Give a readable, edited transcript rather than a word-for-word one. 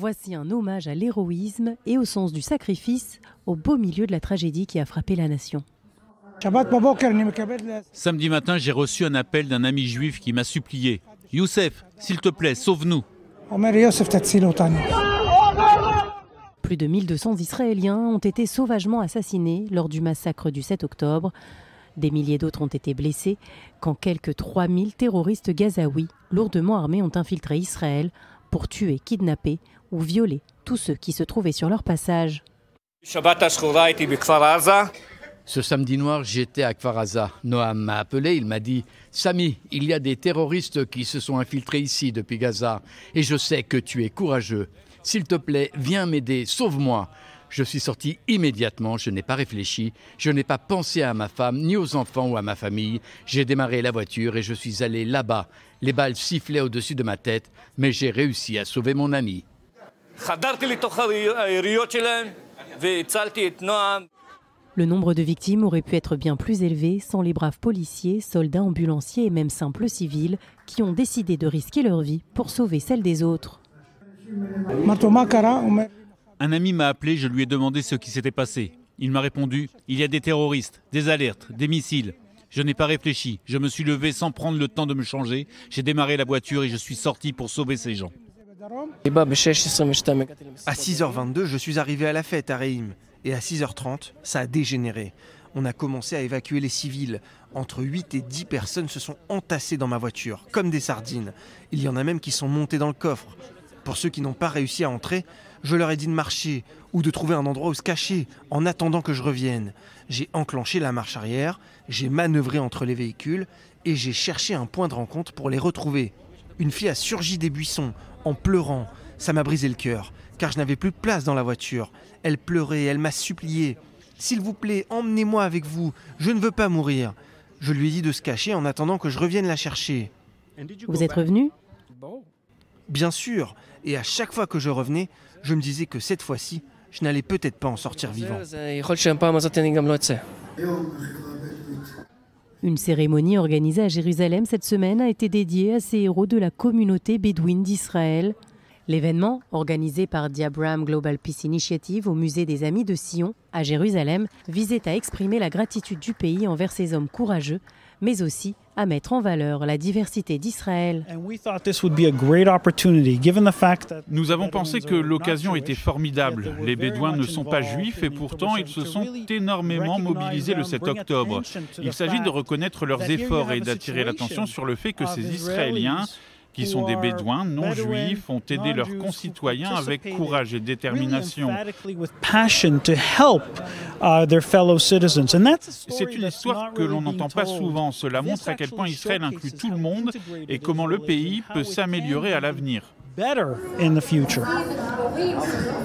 Voici un hommage à l'héroïsme et au sens du sacrifice au beau milieu de la tragédie qui a frappé la nation. Samedi matin, j'ai reçu un appel d'un ami juif qui m'a supplié « Youssef, s'il te plaît, sauve-nous ». Plus de 1200 Israéliens ont été sauvagement assassinés lors du massacre du 7 octobre. Des milliers d'autres ont été blessés quand quelques 3000 terroristes gazaouis lourdement armés ont infiltré Israël pour tuer, kidnapper ou violer tous ceux qui se trouvaient sur leur passage. Ce samedi noir, j'étais à Kfar Aza. Noam m'a appelé, il m'a dit « Sami, il y a des terroristes qui se sont infiltrés ici depuis Gaza et je sais que tu es courageux. S'il te plaît, viens m'aider, sauve-moi ». Je suis sorti immédiatement, je n'ai pas réfléchi, je n'ai pas pensé à ma femme, ni aux enfants ou à ma famille. J'ai démarré la voiture et je suis allé là-bas. Les balles sifflaient au-dessus de ma tête, mais j'ai réussi à sauver mon ami. Le nombre de victimes aurait pu être bien plus élevé sans les braves policiers, soldats, ambulanciers et même simples civils qui ont décidé de risquer leur vie pour sauver celle des autres. Un ami m'a appelé, je lui ai demandé ce qui s'était passé. Il m'a répondu « Il y a des terroristes, des alertes, des missiles ». Je n'ai pas réfléchi, je me suis levé sans prendre le temps de me changer. J'ai démarré la voiture et je suis sorti pour sauver ces gens. À 6h22, je suis arrivé à la fête à Reim. Et à 6h30, ça a dégénéré. On a commencé à évacuer les civils. Entre 8 et 10 personnes se sont entassées dans ma voiture, comme des sardines. Il y en a même qui sont montés dans le coffre. Pour ceux qui n'ont pas réussi à entrer, je leur ai dit de marcher ou de trouver un endroit où se cacher en attendant que je revienne. J'ai enclenché la marche arrière, j'ai manœuvré entre les véhicules et j'ai cherché un point de rencontre pour les retrouver. Une fille a surgi des buissons en pleurant. Ça m'a brisé le cœur, car je n'avais plus de place dans la voiture. Elle pleurait, elle m'a supplié. « S'il vous plaît, emmenez-moi avec vous, je ne veux pas mourir. » Je lui ai dit de se cacher en attendant que je revienne la chercher. Vous êtes revenu ? Bien sûr, et à chaque fois que je revenais, je me disais que cette fois-ci, je n'allais peut-être pas en sortir vivant. Une cérémonie organisée à Jérusalem cette semaine a été dédiée à ces héros de la communauté bédouine d'Israël. L'événement, organisé par The Abraham Global Peace Initiative au musée des Amis de Sion à Jérusalem, visait à exprimer la gratitude du pays envers ces hommes courageux, mais aussi à mettre en valeur la diversité d'Israël. Nous avons pensé que l'occasion était formidable. Les Bédouins ne sont pas juifs et pourtant ils se sont énormément mobilisés le 7 octobre. Il s'agit de reconnaître leurs efforts et d'attirer l'attention sur le fait que ces Israéliens, qui sont des Bédouins non juifs, ont aidé leurs concitoyens avec courage et détermination. C'est une histoire que l'on n'entend pas souvent. Cela montre à quel point Israël inclut tout le monde et comment le pays peut s'améliorer à l'avenir.